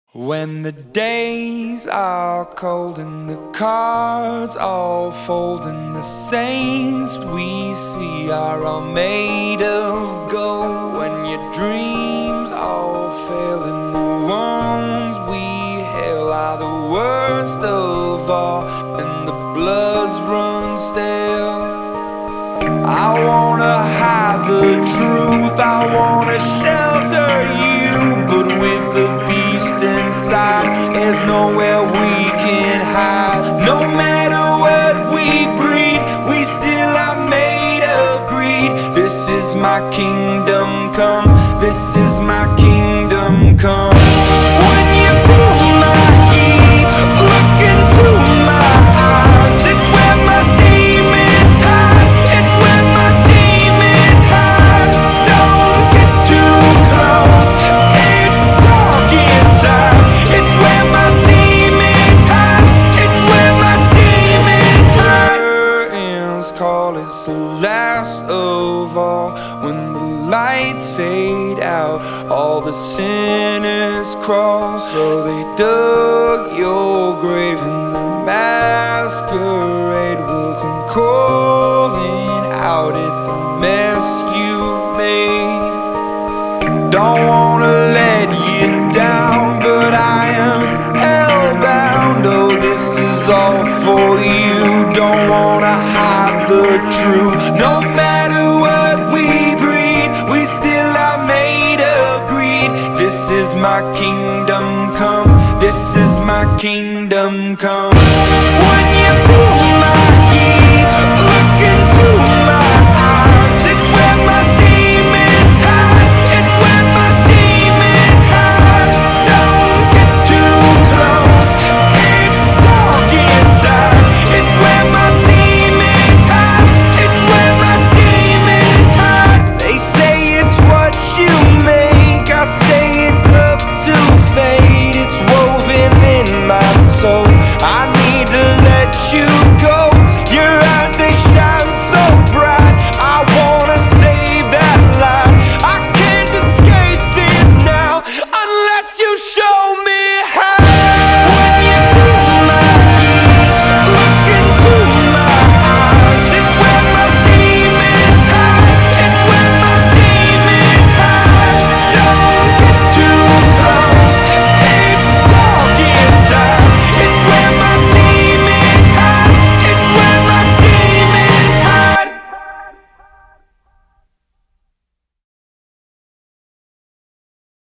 When the days are cold and the cards all fold and the saints we see are all made of gold, when your dreams all fail and the ones we hail are the worst of all and the bloods run stale, I wanna hide the truth, I wanna shelter you, but with the beast inside, there's nowhere we can hide. No matter what we breed, we still are made of greed. This is my kingdom come, this is my kingdom come. When you feel my heat, look into my eyes, it's where my demons hide, it's where my demons hide. Don't get too close, it's dark inside, it's where my demons hide, it's where my demons hide. Curtains call, it's the last of all. When the lights fade out, all the sinners crawl. So they dug your grave and the masquerade will come calling out at the mess you've made. Don't wanna let you down, but I am hellbound. Oh, this is all for you. Don't wanna hide the truth. No matter what we breed, we still are made of greed. This is my kingdom come, this is my kingdom come.